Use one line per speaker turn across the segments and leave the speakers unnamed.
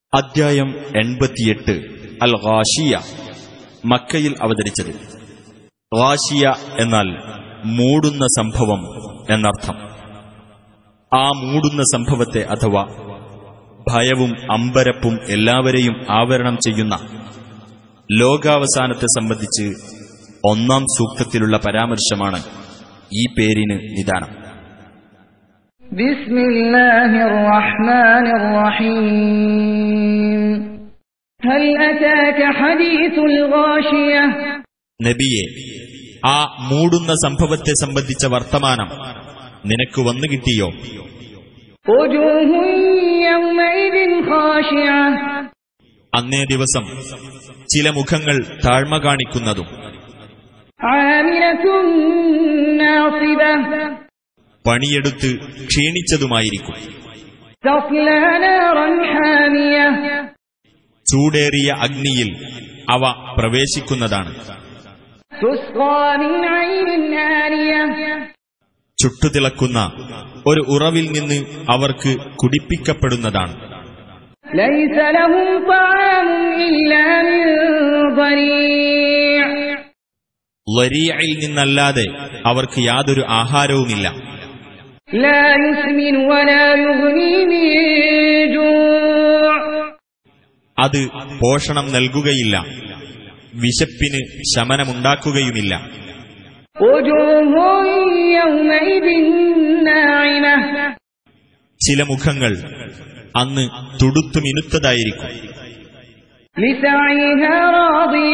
അദ്ധ്യായം 88 അൽ ഗാശിയ. മക്കയിൽ അവതരിച്ചത്. ഗാശിയ എന്നാൽ മൂടുന്ന സംഭവം എന്നർത്ഥം. ആ മൂടുന്ന സംഭവത്തെ അഥവാ ഭയവും അമ്പരപ്പും എല്ലാവരെയും ആവരണം ചെയ്യുന്ന ലോകാവസാനത്തെ സംബന്ധിച്ച് 1-ാം സൂക്തത്തിലുള്ള പരാമർശമാണ് ഈ പേരിന് നിദാനം.
ബിസ്മില്ലാഹിർ റഹ്മാനിർ റഹീം. ഹൽ അതാക ഹദീസുൽ ഗാശിയ.
നബിയെ, ആ മൂടുന്ന സംഭവത്തെ സംബന്ധിച്ച വർത്തമാനം നിനക്ക് വന്നു കിട്ടിയോ?
വജൂഹുൻ യൗമഇദിൻ ഖാശിയ.
അന്നേ ദിവസം ചില മുഖങ്ങൾ താഴ്മ കാണിക്കുന്നതും
ആമിനതുൻ നാസിബ.
പണിയെടുത്ത് ക്ഷീണിച്ചതുമായിരിക്കും.
തസ്ലാ നാറൻ ഹാമിയ.
ചൂടേറിയ അഗ്നിയിൽ അവ പ്രവേശിക്കുന്നതാണ്.
തുസ്ഖാ മിൻ ഐനിൻ ആനിയ.
ചുട്ടുതിളക്കുന്ന ഒരു ഉറവിൽ നിന്ന് അവർക്ക് കുടിപ്പിക്കപ്പെടുന്നതാണ്.
ലൈസ ലഹും തആമുൻ ഇല്ലാ മിൻ ദരീഅ.
ലരീഇൽ നിന്നല്ലാതെ അവർക്ക് യാതൊരു ആഹാരവുമില്ല.
ലാ യുസ്മിനു വലാ യുഗ്നീ മിൻ ജൂഅ.
അത് പോഷണം നൽകുകയില്ല, വിശപ്പിന് ശമനമുണ്ടാക്കുകയുമില്ല.
വജൂഹുൻ യൗമഇദിൻ നാഇമ.
ചില മുഖങ്ങൾ അന്ന് തുടുത്തു മിനുത്തതായിരിക്കും.
ലിസഈഹാ റാദിയ.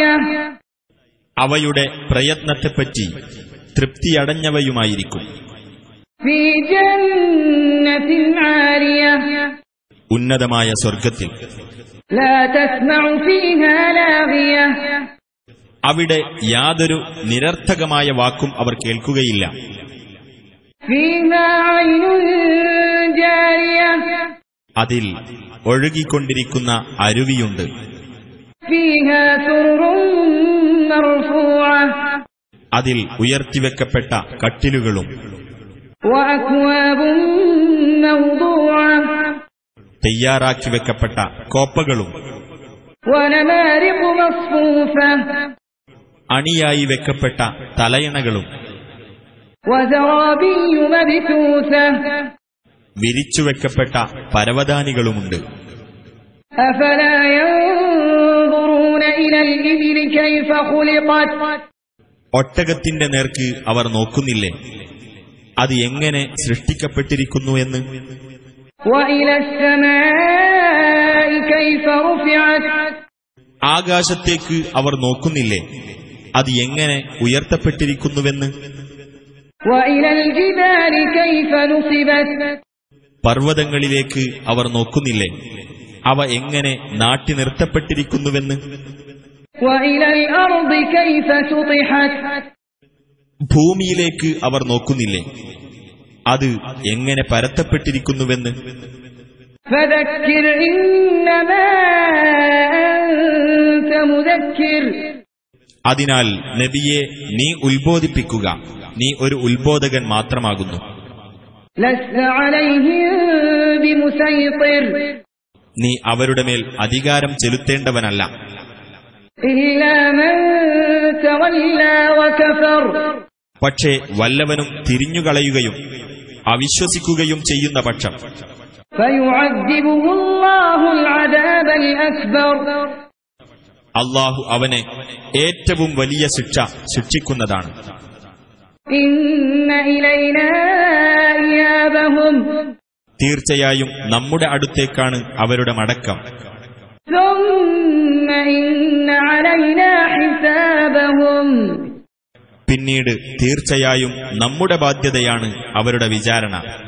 അവയുടെ പ്രയത്നത്തെപ്പറ്റി തൃപ്തിയടഞ്ഞവയുമായിരിക്കും.
ഫീ ജന്നത്തിൻ ആലിയ.
ഉന്നതമായ സ്വർഗത്തിൽ.
ലാ തസ്മഉ ഫീഹാ ലാഗിയ.
അവിടെ യാതൊരു നിരർത്ഥകമായ വാക്കും അവർ കേൾക്കുകയില്ല.
ഫീഹാ ഐനുൻ ജാരിയ.
അതിൽ ഒഴുകിക്കൊണ്ടിരിക്കുന്ന അരുവിയുണ്ട്.
ഫീഹാ സുറുറുൻ മർഫൂഅ.
അതിൽ ഉയർത്തിവെക്കപ്പെട്ട കട്ടിലുകളും
വഅക്വാബുൻ മൗദൂഅ.
തയ്യാറാക്കി വെക്കപ്പെട്ട കോപ്പകളും
വനമാരിഖു മസ്ഫൂഫ.
അണിയായി വെക്കപ്പെട്ട തലയണകളും
വസറാബിയ്യു മബ്തൂസ.
വിരിച്ചുവെക്കപ്പെട്ട പരവതാനികളുമുണ്ട്.
അഫലാ യൻദുറൂന ഇലൽ ഇബ്ലി കൈഫ ഖുലിഖത്.
ഒട്ടകത്തിന്റെ നേർക്ക് അവർ നോക്കുന്നില്ലേ, അത് എങ്ങനെ സൃഷ്ടിക്കപ്പെട്ടിരിക്കുന്നു എന്ന്?
വഇലസ് സമാഇ കൈഫ റുഫിഅത്.
ആകാശത്തേക്ക് അവർ നോക്കുന്നില്ലേ, അത് എങ്ങനെ ഉയർത്തപ്പെട്ടിരിക്കുന്നുവെന്ന്?
വഇലൽ ജിബാലി കൈഫ നുസിബത്.
പർവ്വതങ്ങളിലേക്ക് അവർ നോക്കുന്നില്ലേ, അവ എങ്ങനെ നാട്ടി നിർത്തപ്പെട്ടിരിക്കുന്നുവെന്ന്?
വഇലൽ അർദി കൈഫ സുതിഹത്.
ഭൂമിയിലേക്ക് അവർ നോക്കുന്നില്ലേ, അത് എങ്ങനെ പരത്തപ്പെട്ടിരിക്കുന്നുവെന്ന്?
ഫദക്കിർ ഇന്നമാ അൻത മുദക്കിർ.
അതിനാൽ നബിയെ, നീ ഉത്ബോധിപ്പിക്കുക, നീ ഒരു ഉത്ബോധകൻ മാത്രമാകുന്നു.
ലസ്ത അലൈഹിം ബിമുസൈത്തിർ.
നീ അവരുടെ മേൽ അധികാരം ചെലുത്തേണ്ടവനല്ല.
ഇല്ലാ മൻ തവല്ലാ വകഫർ.
പക്ഷേ വല്ലവനും തിരിഞ്ഞുകളയുകയും അവിശ്വസിക്കുകയും ചെയ്യുന്ന പക്ഷം
ഫയുഅദ്ദിബുഹു അല്ലാഹുൽ അദാബൽ അക്ബർ.
അല്ലാഹു അവനെ ഏറ്റവും വലിയ ശിക്ഷ ശിക്ഷിക്കുന്നതാണ്.
ഇന്ന ഇലൈനാ ഇയാബഹും.
തീർച്ചയായും നമ്മുടെ അടുത്തേക്കാണ് അവരുടെ മടക്കം.
ثم إن علينا حسابهم.
പിന്നീട് തീർച്ചയായും നമ്മുടെ ബാധ്യതയാണ് അവരുടെ വിചാരണ.